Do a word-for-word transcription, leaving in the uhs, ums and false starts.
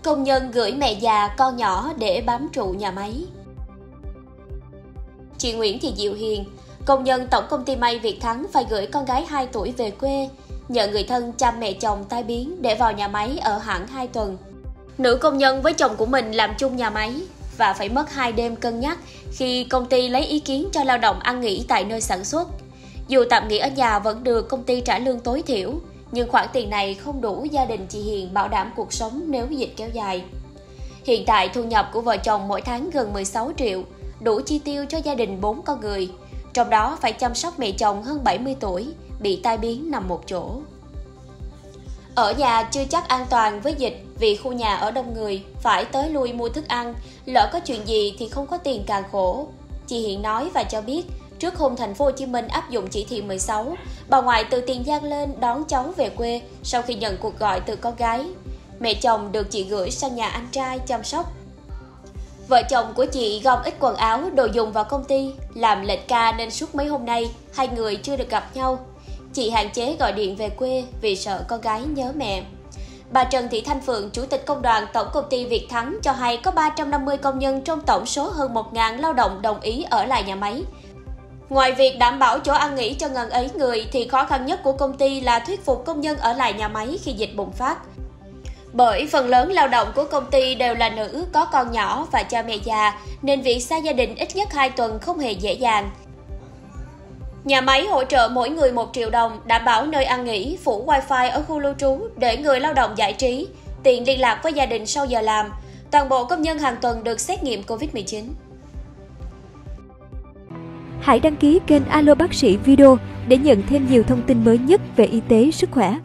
Công nhân gửi mẹ già con nhỏ để bám trụ nhà máy. Chị Nguyễn Thị Diệu Hiền, công nhân Tổng công ty may Việt Thắng phải gửi con gái hai tuổi về quê, nhờ người thân chăm mẹ chồng tai biến để vào nhà máy ở hẳn hai tuần. Nữ công nhân với chồng của mình làm chung nhà máy và phải mất hai đêm cân nhắc khi công ty lấy ý kiến cho lao động ăn nghỉ tại nơi sản xuất. Dù tạm nghỉ ở nhà vẫn được công ty trả lương tối thiểu, nhưng khoản tiền này không đủ gia đình chị Hiền bảo đảm cuộc sống nếu dịch kéo dài. Hiện tại thu nhập của vợ chồng mỗi tháng gần mười sáu triệu, đủ chi tiêu cho gia đình bốn con người. Trong đó phải chăm sóc mẹ chồng hơn bảy mươi tuổi, bị tai biến nằm một chỗ. Ở nhà chưa chắc an toàn với dịch vì khu nhà ở đông người, phải tới lui mua thức ăn, lỡ có chuyện gì thì không có tiền càng khổ. Chị Hiền nói và cho biết, trước hôm thành phố Hồ Chí Minh áp dụng chỉ thị mười sáu, bà ngoại từ Tiền Giang lên đón cháu về quê sau khi nhận cuộc gọi từ con gái. Mẹ chồng được chị gửi sang nhà anh trai chăm sóc. Vợ chồng của chị gom ít quần áo, đồ dùng vào công ty, làm lệch ca nên suốt mấy hôm nay hai người chưa được gặp nhau. Chị hạn chế gọi điện về quê vì sợ con gái nhớ mẹ. Bà Trần Thị Thanh Phượng, Chủ tịch Công đoàn Tổng công ty Việt Thắng cho hay có ba trăm năm mươi công nhân trong tổng số hơn một nghìn lao động đồng ý ở lại nhà máy. Ngoài việc đảm bảo chỗ ăn nghỉ cho ngần ấy người thì khó khăn nhất của công ty là thuyết phục công nhân ở lại nhà máy khi dịch bùng phát. Bởi phần lớn lao động của công ty đều là nữ, có con nhỏ và cha mẹ già, nên việc xa gia đình ít nhất hai tuần không hề dễ dàng. Nhà máy hỗ trợ mỗi người một triệu đồng, đảm bảo nơi ăn nghỉ, phủ wifi ở khu lưu trú để người lao động giải trí, tiện liên lạc với gia đình sau giờ làm. Toàn bộ công nhân hàng tuần được xét nghiệm Covid mười chín. Hãy đăng ký kênh Alo Bác sĩ Video để nhận thêm nhiều thông tin mới nhất về y tế, sức khỏe.